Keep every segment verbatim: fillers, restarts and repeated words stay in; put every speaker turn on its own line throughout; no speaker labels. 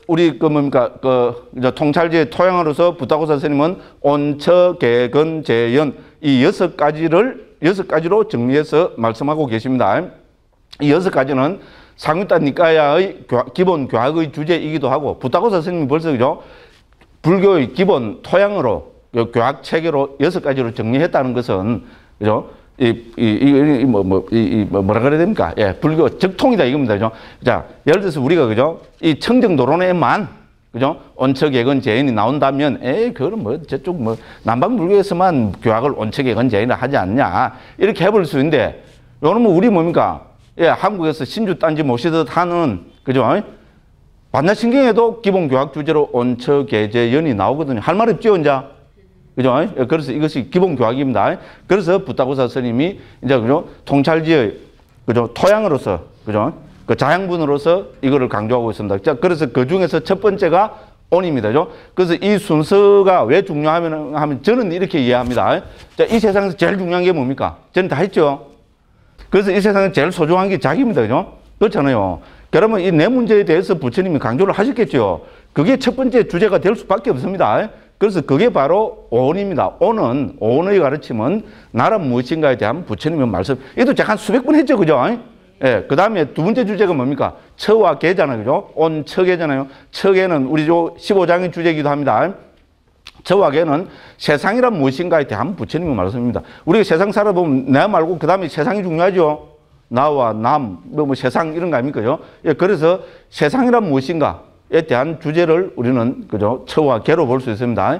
우리 그 뭡니까 그 통찰지의 토양으로서 부타고사 스님은 온처, 개근, 재연 이 여섯 가지를 여섯 가지로 정리해서 말씀하고 계십니다. 이 여섯 가지는 상유타 니까야의 기본 교학의 주제이기도 하고 부타고사 스님이 벌써 그죠 불교의 기본 토양으로 교학 체계로 여섯 가지로 정리했다는 것은 그죠 이 이 뭐 뭐 이 뭐 뭐라 그래야 됩니까? 예, 불교 적통이다 이겁니다. 그죠? 자, 예를 들어서 우리가 그죠 이 청정도론에만 그죠 온처개근 재연이 나온다면 에이 그건 뭐 저쪽 뭐 남방불교에서만 교학을 온처개근 재연을 하지 않냐 이렇게 해볼 수 있는데 여러분 우리 뭡니까? 예, 한국에서 신주 딴지 모시듯 하는 그죠? 반야신경에도 기본 교학 주제로 온처개재연이 나오거든요. 할 말 없죠, 이제. 그죠? 그래서 이것이 기본 교학입니다. 그래서 부타고사 스님이 이제 그죠? 통찰지의 그죠? 토양으로서 그죠? 그 자양분으로서 이거를 강조하고 있습니다. 자, 그래서 그 중에서 첫 번째가 온입니다. 그죠? 그래서 이 순서가 왜 중요하면 하면 저는 이렇게 이해합니다. 자, 이 세상에서 제일 중요한 게 뭡니까? 저는 다 했죠. 그래서 이 세상에 제일 소중한 게 자기입니다. 그죠? 그렇잖아요. 그러면 이 내 문제에 대해서 부처님이 강조를 하셨겠죠. 그게 첫 번째 주제가 될 수밖에 없습니다. 그래서 그게 바로 온입니다. 온은, 온의 가르침은 나란 무엇인가에 대한 부처님의 말씀. 이것도 잠깐 수백 번 했죠. 그죠? 예. 그 다음에 두 번째 주제가 뭡니까? 처와 개잖아요. 그죠? 온, 처개잖아요. 처개는 우리 십오 장의 주제이기도 합니다. 처와 개는 세상이란 무엇인가에 대한 부처님의 말씀입니다. 우리가 세상 살아보면 내 말고 그 다음에 세상이 중요하죠. 나와 남, 뭐, 뭐 세상 이런 거 아닙니까? 예. 그래서 세상이란 무엇인가? 에 대한 주제를 우리는 그죠 처와 개로 볼 수 있습니다.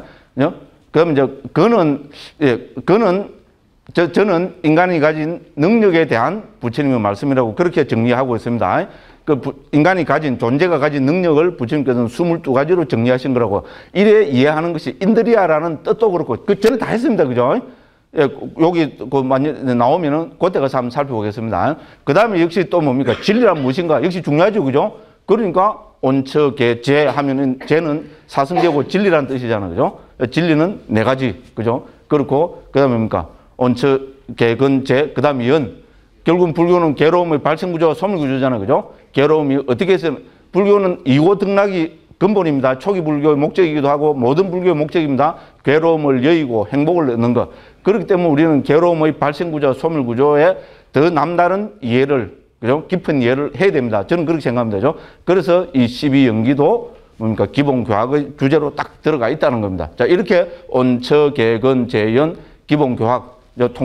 그럼 이제 그는 예 그는 저 저는 인간이 가진 능력에 대한 부처님의 말씀이라고 그렇게 정리하고 있습니다. 그 부, 인간이 가진 존재가 가진 능력을 부처님께서는 스물두 가지로 정리하신 거라고 이래 이해하는 것이 인드리아라는 뜻도 그렇고 그 저는 다 했습니다. 그죠? 예, 여기 그 많이 나오면은 그때 가서 한번 살펴보겠습니다. 그 다음에 역시 또 뭡니까 진리란 무엇인가 역시 중요하죠. 그죠? 그러니까 온처, 개, 재 하면은 재는 사성재고 진리라는 뜻이잖아요. 그죠? 진리는 네 가지. 그죠? 그렇고, 그 다음에 뭡니까? 온처, 개, 근, 재, 그 다음에 연. 결국은 불교는 괴로움의 발생구조와 소멸구조잖아요. 그죠? 괴로움이 어떻게 해서, 불교는 이고 등락이 근본입니다. 초기 불교의 목적이기도 하고 모든 불교의 목적입니다. 괴로움을 여의고 행복을 얻는 것. 그렇기 때문에 우리는 괴로움의 발생구조와 소멸구조에 더 남다른 이해를 그죠? 깊은 이해를 해야 됩니다. 저는 그렇게 생각합니다. 그죠? 그래서 이 십이 연기도 뭡니까? 기본 교학의 주제로 딱 들어가 있다는 겁니다. 자, 이렇게 온처, 개근, 재연, 기본 교학,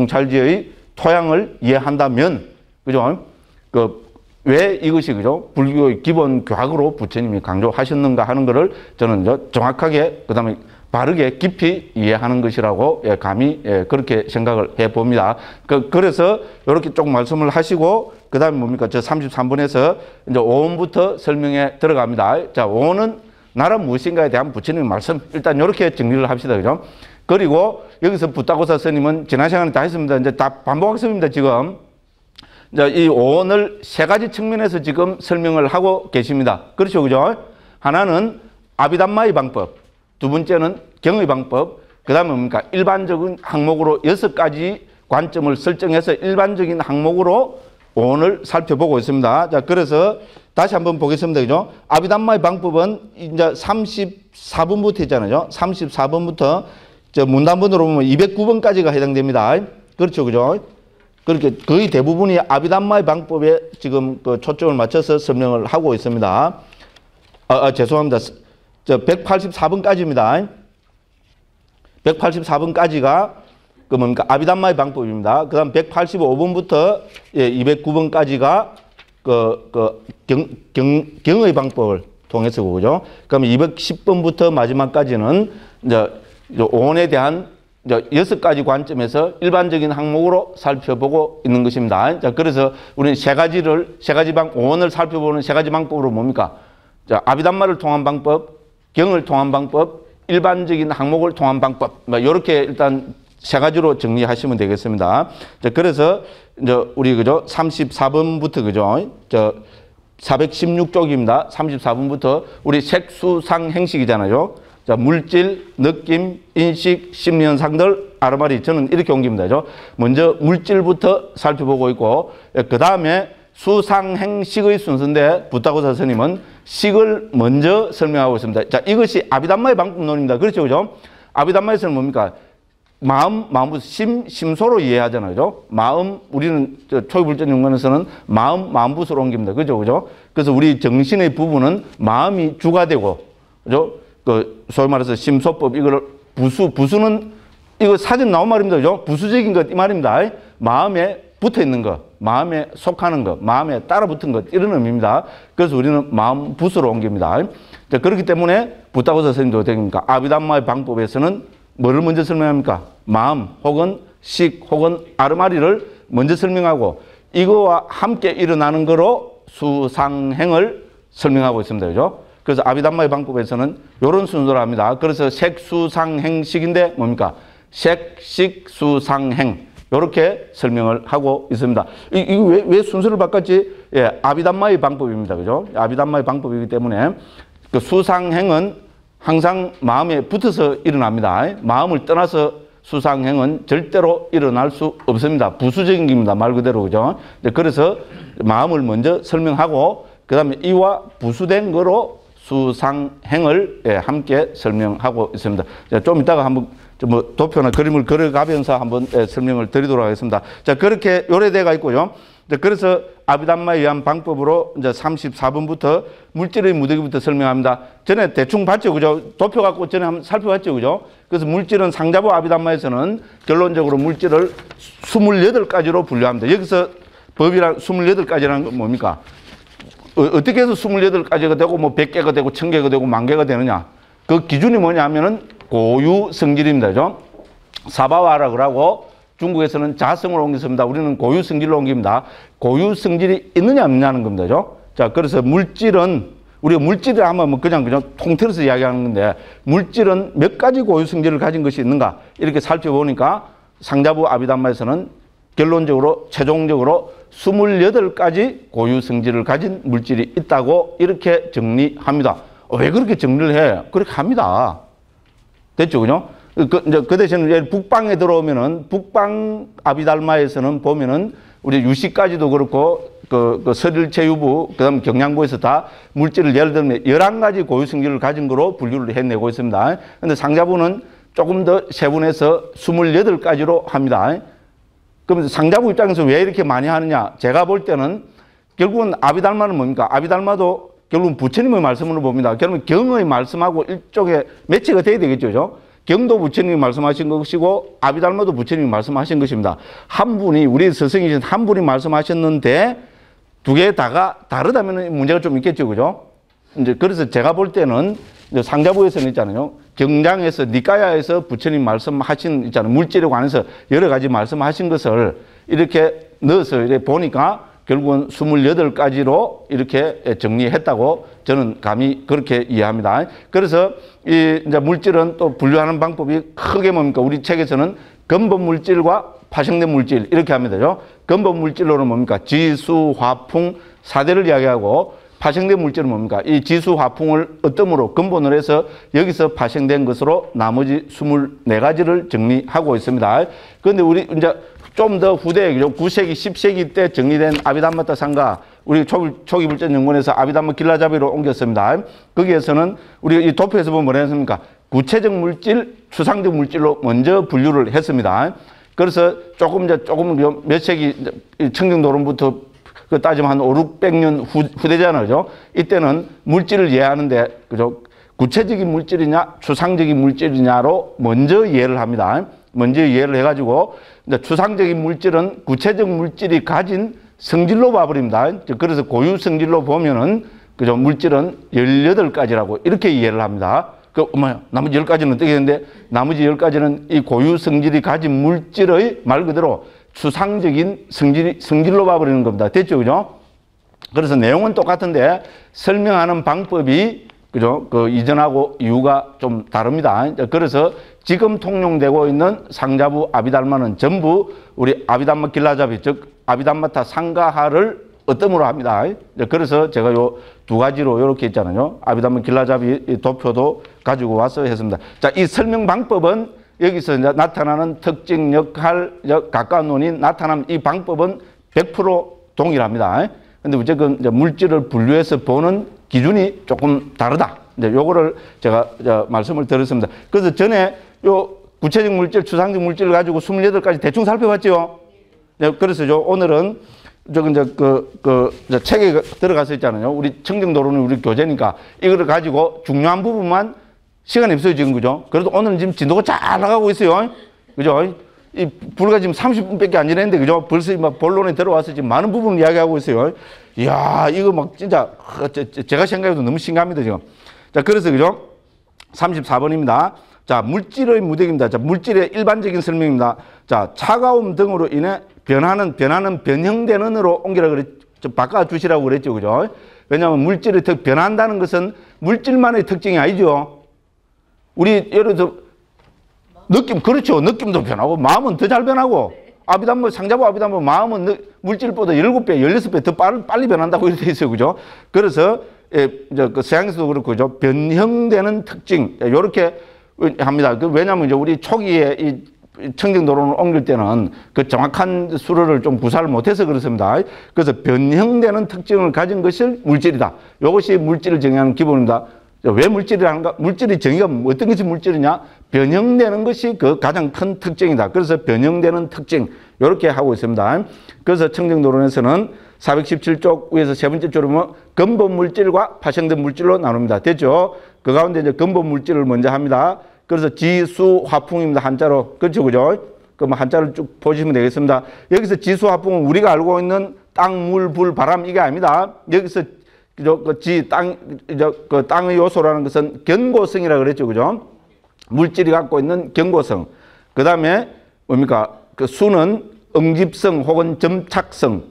통찰지의 토양을 이해한다면, 그죠? 그, 왜 이것이, 그죠? 불교의 기본 교학으로 부처님이 강조하셨는가 하는 것을 저는 정확하게, 그 다음에 바르게 깊이 이해하는 것이라고 예, 감히 예, 그렇게 생각을 해 봅니다. 그, 그래서 이렇게 조금 말씀을 하시고 그 다음에 뭡니까? 저 삼십삼 번에서 이제 오온부터 설명에 들어갑니다. 자, 오온은 나란 무엇인가에 대한 부처님의 말씀 일단 이렇게 정리를 합시다. 그죠? 그리고 여기서 부타고사 스님은 지난 시간에 다 했습니다. 이제 다 반복학습입니다. 지금. 이제 이 오온을 세 가지 측면에서 지금 설명을 하고 계십니다. 그렇죠. 그죠? 하나는 아비담마의 방법. 두 번째는 경의 방법, 그 다음에 뭡니까? 일반적인 항목으로 여섯 가지 관점을 설정해서 일반적인 항목으로 오온을 살펴보고 있습니다. 자, 그래서 다시 한번 보겠습니다. 그죠? 아비담마의 방법은 이제 삼십사 번부터 있잖아요. 삼십사 번부터 저 문단번으로 보면 이백구 번까지가 해당됩니다. 그렇죠. 그죠? 그렇게 거의 대부분이 아비담마의 방법에 지금 그 초점을 맞춰서 설명을 하고 있습니다. 아, 아 죄송합니다. 저 백팔십사 번까지입니다. 백팔십사 번까지가 그 뭡니까? 아비담마의 방법입니다. 그 다음 백팔십오 번부터 예, 이백구 번까지가 그, 그 경, 경, 경의 방법을 통해서 그죠? 그럼 이백십 번부터 마지막까지는 이제 오온에 대한 이제 여섯 가지 관점에서 일반적인 항목으로 살펴보고 있는 것입니다. 자, 그래서 우리는 세 가지를, 세 가지 방, 오온을 살펴보는 세 가지 방법으로 뭡니까? 자, 아비담마를 통한 방법, 경을 통한 방법, 일반적인 항목을 통한 방법, 뭐 이렇게 일단 세 가지로 정리하시면 되겠습니다. 자, 그래서 이제 우리 그죠 삼십사 번부터 그죠 저 사백십육 쪽입니다. 삼십사 번부터 우리 색수상 행식이잖아요. 자, 물질, 느낌, 인식, 심리 현상들 아르마리 저는 이렇게 옮깁니다. 그죠? 먼저 물질부터 살펴보고 있고 그 다음에 수상행식의 순서인데 부타고사 스님은 식을 먼저 설명하고 있습니다. 자, 이것이 아비담마의 방법론입니다. 그렇죠, 그죠? 아비담마에서는 뭡니까? 마음, 마음부터 심, 심소로 이해하잖아요. 그죠? 마음, 우리는 초기불전연구원에서는 마음, 마음부서로 옮깁니다. 그죠? 그죠? 그래서 우리 정신의 부분은 마음이 주가 되고, 그죠? 그, 소위 말해서 심소법, 이거를 부수, 부수는, 이거 사진 나온 말입니다. 그죠? 부수적인 것, 이 말입니다. 마음에 붙어 있는 것, 마음에 속하는 것, 마음에 따라 붙은 것, 이런 의미입니다. 그래서 우리는 마음 부수로 옮깁니다. 자, 그렇기 때문에 부타고사 선생님도 어떻게 됩니까? 아비담마의 방법에서는 뭐를 먼저 설명합니까? 마음 혹은 식 혹은 아르마리를 먼저 설명하고 이거와 함께 일어나는 거로 수상행을 설명하고 있습니다. 그죠? 그래서 아비담마의 방법에서는 이런 순서로 합니다. 그래서 색수상행식인데 뭡니까? 색, 식, 수상행. 이렇게 설명을 하고 있습니다. 이, 이거 왜, 왜 순서를 바꿨지? 예, 아비담마의 방법입니다. 그죠? 아비담마의 방법이기 때문에 그 수상행은 항상 마음에 붙어서 일어납니다. 마음을 떠나서 수상행은 절대로 일어날 수 없습니다. 부수적인 겁니다. 말 그대로. 그죠? 그래서 마음을 먼저 설명하고, 그 다음에 이와 부수된 거로 수상행을 함께 설명하고 있습니다. 좀 이따가 한번 뭐 도표나 그림을 그려가면서 한번 설명을 드리도록 하겠습니다. 자, 그렇게 요래돼가 있고요. 그래서 아비담마에 의한 방법으로 이제 삼십사 번부터 물질의 무더기부터 설명합니다. 전에 대충 봤죠, 그죠? 도표 갖고 전에 한번 살펴봤죠, 그죠? 그래서 물질은 상자부 아비담마에서는 결론적으로 물질을 이십팔 가지로 분류합니다. 여기서 법이란 이십팔 가지라는 건 뭡니까? 어, 어떻게 해서 이십팔 가지가 되고 뭐 백 개가 되고 천 개가 되고 만 개가 되느냐? 그 기준이 뭐냐 하면은 고유 성질입니다, 그죠? 사바와라 그러고 중국에서는 자성을 옮겼습니다. 우리는 고유 성질로 옮깁니다. 고유 성질이 있느냐 없느냐는 겁니다. 그죠? 자, 그래서 물질은, 우리가 물질을 하면 뭐 그냥 그냥 통틀어서 이야기하는 건데, 물질은 몇 가지 고유 성질을 가진 것이 있는가? 이렇게 살펴보니까 상자부 아비담마에서는 결론적으로, 최종적으로 이십팔 가지 고유 성질을 가진 물질이 있다고 이렇게 정리합니다. 왜 그렇게 정리를 해? 그렇게 합니다. 됐죠? 그죠? 그, 이제 그 대신에 북방에 들어오면은 북방 아비달마에서는 보면은 우리 유시까지도 그렇고 그, 그 설일체유부 그다음 경양부에서 다 물질을 예를 들면 열한 가지 고유 성질을 가진 거로 분류를 해내고 있습니다. 근데 상자부는 조금 더 세분해서 이십팔 가지로 합니다. 그럼 상자부 입장에서 왜 이렇게 많이 하느냐? 제가 볼 때는 결국은 아비달마는 뭡니까? 아비달마도 결국은 부처님의 말씀으로 봅니다. 결국은 경의 말씀하고 일종의 매치가 돼야 되겠죠. 그죠? 경도 부처님이 말씀하신 것이고 아비달마도 부처님이 말씀하신 것입니다. 한 분이, 우리 스승이신 한 분이 말씀하셨는데 두 개 다가 다르다면 문제가 좀 있겠죠. 그죠? 이제 그래서 제가 볼 때는 상자부에서는 있잖아요. 경장에서, 니까야에서 부처님 말씀하신 있잖아요. 물질에 관해서 여러 가지 말씀하신 것을 이렇게 넣어서 이렇게 보니까 결국은 이십팔 가지로 이렇게 정리했다고 저는 감히 그렇게 이해합니다. 그래서 이 이제 물질은 또 분류하는 방법이 크게 뭡니까? 우리 책에서는 근본 물질과 파생된 물질 이렇게 합니다. 근본 물질로는 뭡니까? 지수, 화풍, 사대를 이야기하고 파생된 물질은 뭡니까? 이 지수, 화풍을 어떤 근본으로 해서 여기서 파생된 것으로 나머지 이십사 가지를 정리하고 있습니다. 그런데 우리 이제 좀 더 후대, 구 세기, 십 세기 때 정리된 아비담마타 상가, 우리 초기 불전연구원에서 아비담마 길라잡이로 옮겼습니다. 거기에서는 우리 이 도표에서 보면 뭐라 했습니까? 구체적 물질, 추상적 물질로 먼저 분류를 했습니다. 그래서 조금 이제 조금 몇 세기 청정도론부터 그 따지면 한 오륙백 년 후, 후대잖아요. 그죠? 이때는 물질을 이해하는데, 그죠? 구체적인 물질이냐, 추상적인 물질이냐로 먼저 이해를 합니다. 먼저 이해를 해가지고, 이제 추상적인 물질은 구체적 물질이 가진 성질로 봐버립니다. 그래서 고유 성질로 보면은, 그죠? 물질은 열여덟 가지라고 이렇게 이해를 합니다. 그, 어머야, 나머지 열 가지는 어떻게 되는데, 나머지 열 가지는 이 고유 성질이 가진 물질의 말 그대로 추상적인 성질이, 성질로 봐버리는 겁니다. 됐죠? 그죠? 그래서 내용은 똑같은데, 설명하는 방법이 그죠? 그 이전하고 이후가 좀 다릅니다. 그래서 지금 통용되고 있는 상자부 아비달마는 전부 우리 아비담마 길라잡이, 즉 아비담마타 상가하를 어떤으로 합니다. 그래서 제가 요 두 가지로 이렇게 있잖아요. 아비담마 길라잡이 도표도 가지고 와서 했습니다. 자, 이 설명 방법은 여기서 이제 나타나는 특징, 역할, 가까운 논인, 나타남 이 방법은 백 퍼센트 동일합니다. 근데 어쨌든 이제 물질을 분류해서 보는 기준이 조금 다르다. 이제 요거를 제가 저 말씀을 드렸습니다. 그래서 전에 요 구체적 물질, 추상적 물질을 가지고 이십팔 가지 대충 살펴봤죠. 네, 그래서 요 오늘은 저기 이제 그, 그, 저 책에 들어가서 있잖아요. 우리 청정도로는 우리 교재니까 이거를 가지고 중요한 부분만 시간이 없어요, 지금. 그죠? 그래도 오늘은 지금 진도가 잘 나가고 있어요. 그죠? 이 불과 지금 삼십 분밖에 안 지났는데, 그죠? 벌써 막 본론에 들어와서 지금 많은 부분을 이야기하고 있어요. 이야, 이거 막 진짜, 제가 생각해도 너무 심각합니다, 지금. 자, 그래서, 그죠? 삼십사 번입니다. 자, 물질의 무대기입니다. 자, 물질의 일반적인 설명입니다. 자, 차가움 등으로 인해 변하는, 변하는, 변형되는으로 옮기라 그랬, 좀 바꿔주시라고 그랬죠. 그죠? 왜냐하면 물질이 더 변한다는 것은 물질만의 특징이 아니죠. 우리, 예를 들어, 느낌, 그렇죠. 느낌도 변하고, 마음은 더 잘 변하고, 아비담보, 상자부 아비담보, 마음은 느, 물질보다 일곱 배, 열여섯 배 더 빨리, 빨리 변한다고 이렇게 돼 있어요. 그죠? 그래서, 예, 저, 그 서양에서도 그렇고, 그죠? 변형되는 특징, 요렇게 합니다. 그 왜냐하면 이제 우리 초기에 이 청정도로를 옮길 때는 그 정확한 수로를 좀 구사를 못해서 그렇습니다. 그래서 변형되는 특징을 가진 것이 물질이다. 이것이 물질을 정의하는 기본입니다. 왜 물질이라는가? 물질의 정의가 어떤 것이 물질이냐? 변형되는 것이 그 가장 큰 특징이다. 그래서 변형되는 특징 이렇게 하고 있습니다. 그래서 청정도론에서는 사백십칠 쪽 위에서 세 번째 쪽으로 보면 근본 물질과 파생된 물질로 나눕니다. 됐죠? 그 가운데 이제 근본 물질을 먼저 합니다. 그래서 지수 화풍입니다. 한자로. 그렇죠, 그죠? 그럼 한자를 쭉 보시면 되겠습니다. 여기서 지수 화풍은 우리가 알고 있는 땅, 물, 불, 바람 이게 아닙니다. 여기서 그 지, 땅, 그 땅의 요소라는 것은 견고성이라 그랬죠, 그죠? 물질이 갖고 있는 견고성. 그 다음에 뭡니까? 그 수는 응집성 혹은 점착성.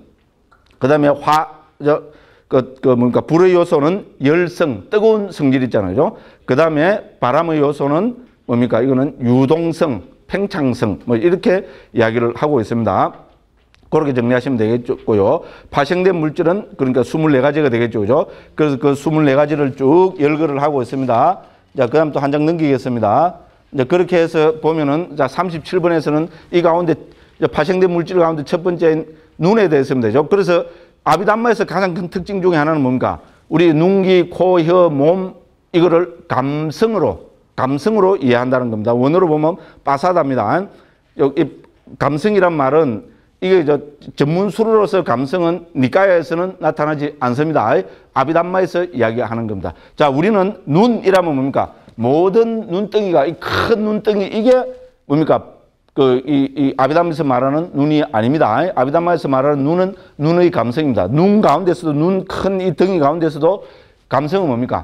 그 다음에 화, 저, 그, 그, 뭔가, 불의 요소는 열성, 뜨거운 성질 있잖아요. 그 다음에 바람의 요소는 뭡니까? 이거는 유동성, 팽창성, 뭐, 이렇게 이야기를 하고 있습니다. 그렇게 정리하시면 되겠고요. 파생된 물질은 그러니까 이십사 가지가 되겠죠. 그죠? 그래서 그 이십사 가지를 쭉 열거를 하고 있습니다. 자, 그 다음 또 한 장 넘기겠습니다. 이제 그렇게 해서 보면은, 자, 삼십칠 번에서는 이 가운데, 파생된 물질 가운데 첫 번째 눈에 대해서입니다. 되죠? 그래서 아비담마에서 가장 큰 특징 중에 하나는 뭔가? 우리 눈기, 코, 혀, 몸, 이거를 감성으로, 감성으로 이해한다는 겁니다. 원어로 보면 빠사다입니다. 여기 감성이란 말은 이게 저 전문 수로로서 감성은 니까야에서는 나타나지 않습니다. 아비담마에서 이야기하는 겁니다. 자, 우리는 눈이라면 뭡니까? 모든 눈덩이가, 이 큰 눈덩이, 이게 뭡니까? 그, 이, 이 아비담마에서 말하는 눈이 아닙니다. 아비담마에서 말하는 눈은 눈의 감성입니다. 눈 가운데서도, 눈 큰 이 덩이 가운데서도 감성은 뭡니까?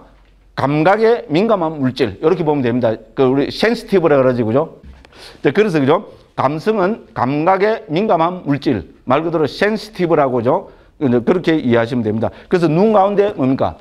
감각에 민감한 물질. 이렇게 보면 됩니다. 그, 우리 센시티브라 그러지, 그죠? 그래서, 그죠? 감성은 감각에 민감한 물질. 말 그대로 센시티브라고 죠. 그렇게 이해하시면 됩니다. 그래서 눈 가운데 뭡니까?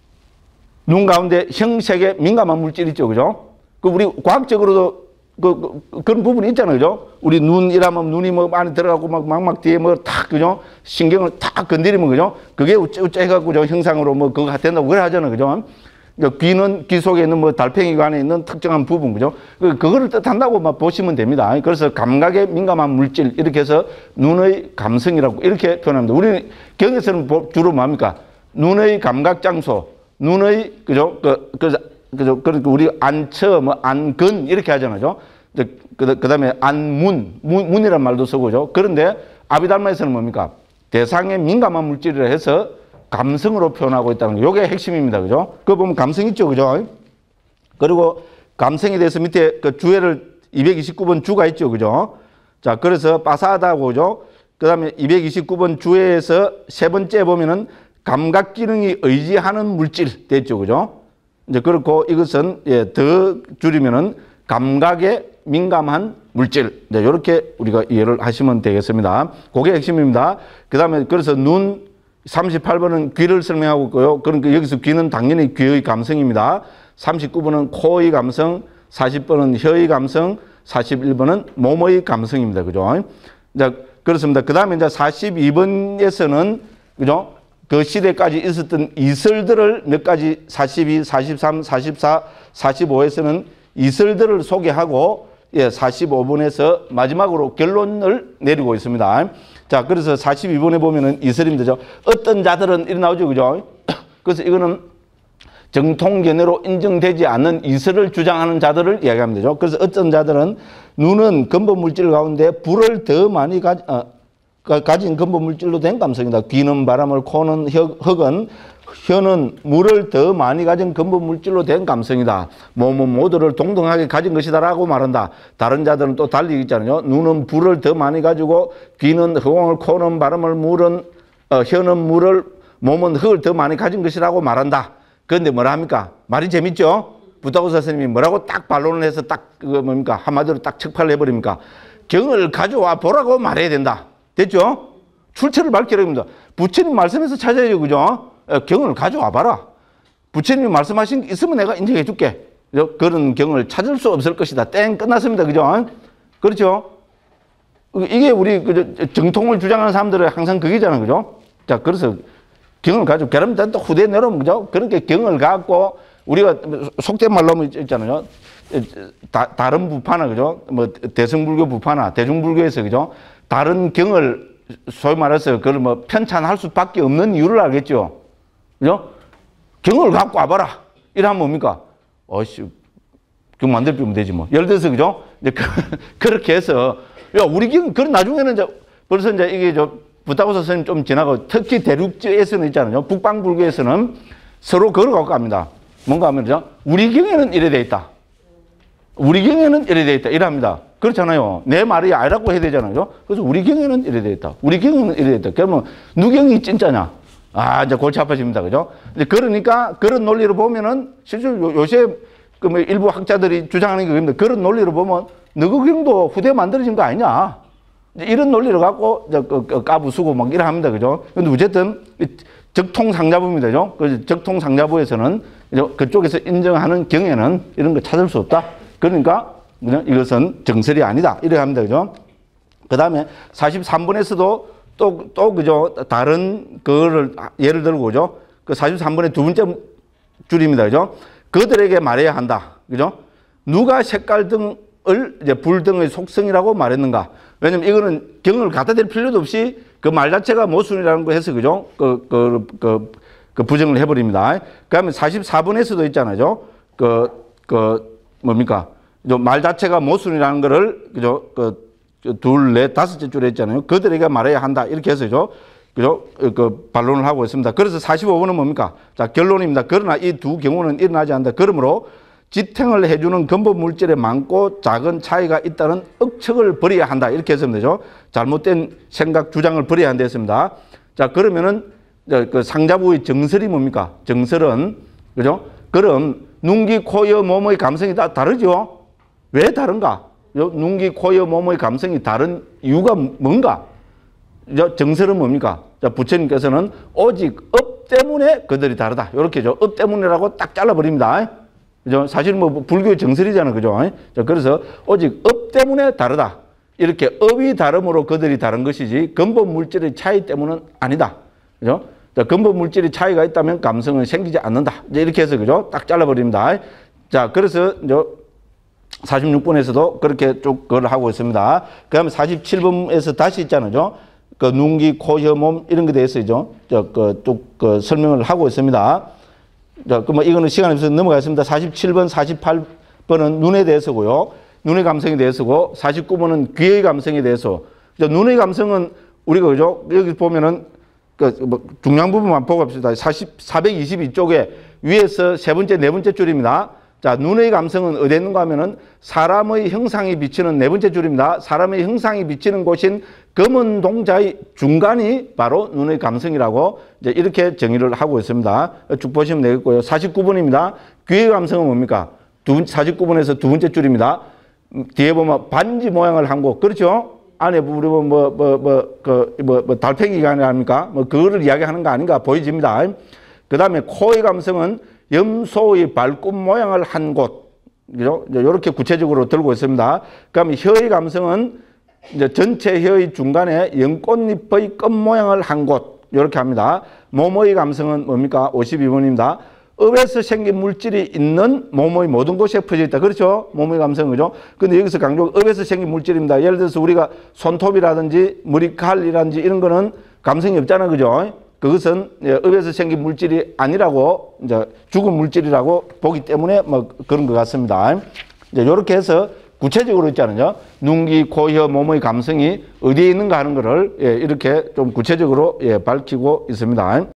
눈 가운데 형색에 민감한 물질 있죠, 그죠? 그, 우리 과학적으로도 그, 그, 그런 부분이 있잖아요, 그죠? 우리 눈이라면 눈이 뭐 안에 들어가고 막, 막, 막 뒤에 뭐 탁, 그죠? 신경을 탁 건드리면, 그죠? 그게 우쭈우쭈 해갖고 저 형상으로 뭐 그거 된다고 그래 하잖아요, 그죠? 그러니까 귀는 귀 속에 있는 뭐 달팽이가 안에 있는 특정한 부분, 그죠? 그거를 뜻한다고 막 보시면 됩니다. 그래서 감각에 민감한 물질, 이렇게 해서 눈의 감성이라고 이렇게 표현합니다. 우리 경에서는 주로 뭡니까? 눈의 감각 장소, 눈의, 그죠? 그, 그, 그죠? 그러니까 우리 안처, 뭐 안근 이렇게 하잖아요. 그, 그 다음에 안문, 문, 문이란 말도 쓰고, 그죠? 그런데 아비달마에서는 뭡니까? 대상에 민감한 물질이라 해서 감성으로 표현하고 있다는 거. 요게 핵심입니다. 그죠? 그거 보면 감성 있죠. 그죠? 그리고 감성에 대해서 밑에 그 주해를 이백이십구 번 주가 있죠. 그죠? 자, 그래서 빠사하다고, 그죠? 그 다음에 이백이십구 번 주해에서 세 번째 보면은 감각 기능이 의지하는 물질 됐죠. 그죠? 이제 그렇고 이것은 예, 더 줄이면은 감각에 민감한 물질. 네, 이렇게 우리가 이해를 하시면 되겠습니다. 그게 핵심입니다. 그 다음에 그래서 눈, 삼십팔 번은 귀를 설명하고 있고요. 그러니까 여기서 귀는 당연히 귀의 감성입니다. 삼십구 번은 코의 감성, 사십 번은 혀의 감성, 사십일 번은 몸의 감성입니다. 그죠? 자, 그렇습니다. 그 다음에 이제 사십이 번에서는, 그죠? 그 시대까지 있었던 이설들을 몇 가지, 사십이, 사십삼, 사십사, 사십오에서는 이설들을 소개하고, 예, 사십오 번에서 마지막으로 결론을 내리고 있습니다. 자, 그래서 사십이 번에 보면은 이설입니다. 어떤 자들은 이렇게 나오죠. 그죠? 그래서 이거는 정통견해로 인정되지 않는 이설을 주장하는 자들을 이야기하면 되죠. 그래서 어떤 자들은 눈은 근본 물질 가운데 불을 더 많이 가, 어, 가진 근본 물질로 된 감성이다. 귀는 바람을, 코는 혀, 흙은, 혀는 물을 더 많이 가진 근본 물질로 된 감성이다. 몸은 모두를 동등하게 가진 것이다라고 말한다. 다른 자들은 또 달리 있잖아요. 눈은 불을 더 많이 가지고 귀는 허공을, 코는 바람을, 물은 어, 혀는 물을, 몸은 흙을 더 많이 가진 것이라고 말한다. 그런데 뭐라 합니까? 말이 재밌죠? 부타고스 선생님이 뭐라고 딱 반론을 해서 딱 그 뭡니까? 한마디로 딱 척파를 해버립니까? 경을 가져와 보라고 말해야 된다. 됐죠? 출처를 밝히라 합니다. 부처님 말씀에서 찾아야죠. 그죠? 경을 가져와 봐라. 부처님이 말씀하신 게 있으면 내가 인정해 줄게. 그런 경을 찾을 수 없을 것이다. 땡 끝났습니다. 그죠? 그렇죠? 이게 우리 정통을 주장하는 사람들은 항상 그게잖아요. 그죠? 자, 그래서 경을 가지고 그러면 또 후대에 내려오면 그죠? 그렇게 경을 갖고 우리가 속된 말로 하면 있잖아요. 다, 다른 부파나 그죠? 뭐 대승불교 부파나 대중불교에서 그죠? 다른 경을 소위 말해서 그걸 뭐 편찬할 수밖에 없는 이유를 알겠죠. 그죠? 경을 갖고 와봐라. 이러면 뭡니까? 어씨, 경 만들 면 되지 뭐. 예를 들어서 그죠? 이제 그, 그렇게 해서 야 우리 경 그런 나중에는 이제 벌써 이제 이게 저 부타고스 선생님 좀 지나고 특히 대륙지에서는 있잖아요. 북방불교에서는 서로 그걸 갖고 갑니다. 뭔가 하면요. 우리 경에는 이래 돼 있다. 우리 경에는 이래 돼 있다. 이랍니다. 그렇잖아요. 내 말이 아니라고 해야 되잖아요. 그래서 우리 경에는 이래 돼 있다. 우리 경에는 이래 돼 있다. 그러면 누경이 진짜냐? 아, 이제 골치 아파집니다. 그죠? 그러니까 그런 논리로 보면은 실제로 요새 그 뭐 일부 학자들이 주장하는 게 그겁니다. 그런 논리로 보면 너그 경도 후대 만들어진 거 아니냐? 이런 논리를 갖고 까부수고 막 이래 합니다. 그죠? 근데 어쨌든 적통상자부입니다. 그죠? 그 적통상자부에서는 그쪽에서 인정하는 경에는 이런 거 찾을 수 없다. 그러니까 이것은 정설이 아니다. 이래 합니다. 그죠? 그 다음에 사십삼 번에서도 또, 또, 그죠? 다른 거를 예를 들고, 그죠? 그 사십삼 번의 두 번째 줄입니다. 그죠? 그들에게 말해야 한다. 그죠? 누가 색깔 등을 이제 불 등의 속성이라고 말했는가? 왜냐면 이거는 경을 갖다 댈 필요도 없이 그 말 자체가 모순이라는 거 해서, 그죠? 그, 그, 그, 그 부정을 해버립니다. 그 다음에 사십사 번에서도 있잖아요. 그, 그, 뭡니까? 말 자체가 모순이라는 거를, 그죠? 그, 둘, 넷, 다섯째 줄에 있잖아요. 그들에게 말해야 한다. 이렇게 해서죠. 그죠? 그, 반론을 하고 있습니다. 그래서 사십오 번은 뭡니까? 자, 결론입니다. 그러나 이 두 경우는 일어나지 않는다. 그러므로 지탱을 해주는 근본 물질에 많고 작은 차이가 있다는 억측을 버려야 한다. 이렇게 했으면 되죠. 잘못된 생각, 주장을 버려야 한다 했습니다. 자, 그러면은, 그 상자부의 정설이 뭡니까? 정설은, 그죠? 그럼, 눈기, 코, 여, 몸의 감성이 다 다르죠? 왜 다른가? 눈기, 코, 여, 몸의 감성이 다른 이유가 뭔가? 정설은 뭡니까? 자, 부처님께서는 오직 업 때문에 그들이 다르다. 이렇게죠. 업 때문이라고 딱 잘라버립니다. 그죠? 사실 뭐 불교의 정설이잖아요. 그죠? 자, 그래서 오직 업 때문에 다르다. 이렇게 업이 다름으로 그들이 다른 것이지 근본 물질의 차이 때문은 아니다. 그죠? 자, 근본 물질의 차이가 있다면 감성은 생기지 않는다. 이렇게 해서 그죠? 딱 잘라버립니다. 자, 그래서 이제 사십육 번에서도 그렇게 쭉 그걸 하고 있습니다. 그 다음에 사십칠 번에서 다시 있잖아요. 그 눈기, 코, 혀, 몸 이런 것에 대해서죠. 저, 그, 쭉 그 설명을 하고 있습니다. 자, 그 뭐 이거는 시간이 없어서 넘어가겠습니다. 사십칠 번, 사십팔 번은 눈에 대해서고요. 눈의 감성에 대해서고, 사십구 번은 귀의 감성에 대해서. 눈의 감성은 우리가 그죠? 여기 보면은 그 뭐 중량 부분만 보고 합시다. 사백이십이 쪽에 위에서 세 번째, 네 번째 줄입니다. 자, 눈의 감성은 어디 있는가 하면은 사람의 형상이 비치는 네 번째 줄입니다. 사람의 형상이 비치는 곳인 검은 동자의 중간이 바로 눈의 감성이라고 이제 이렇게 정의를 하고 있습니다. 쭉 보시면 되겠고요. 사십구 번입니다. 귀의 감성은 뭡니까? 두, 사십구 번에서 두 번째 줄입니다. 뒤에 보면 반지 모양을 한 곳. 그렇죠? 안에 우리 뭐, 뭐, 뭐, 뭐, 그, 뭐, 뭐 달팽이가 아닙니까? 뭐, 그거를 이야기하는 거 아닌가 보여집니다. 그 다음에 코의 감성은 염소의 발꿈 모양을 한 곳. 그죠? 이렇게 구체적으로 들고 있습니다. 그 다음에 혀의 감성은 이제 전체 혀의 중간에 연꽃잎의 끝 모양을 한 곳. 이렇게 합니다. 몸의 감성은 뭡니까? 오십이 번입니다. 업에서 생긴 물질이 있는 몸의 모든 곳에 퍼져 있다. 그렇죠? 몸의 감성은, 그죠? 근데 여기서 강조, 업에서 생긴 물질입니다. 예를 들어서 우리가 손톱이라든지 머리칼이라든지 이런 거는 감성이 없잖아. 그죠? 그것은 예, 업에서 생긴 물질이 아니라고 이제 죽은 물질이라고 보기 때문에 뭐 그런 것 같습니다. 이제 이렇게 해서 구체적으로 있잖아요. 눈, 귀, 코, 혀, 몸의 감성이 어디에 있는가 하는 것을 예, 이렇게 좀 구체적으로 예, 밝히고 있습니다.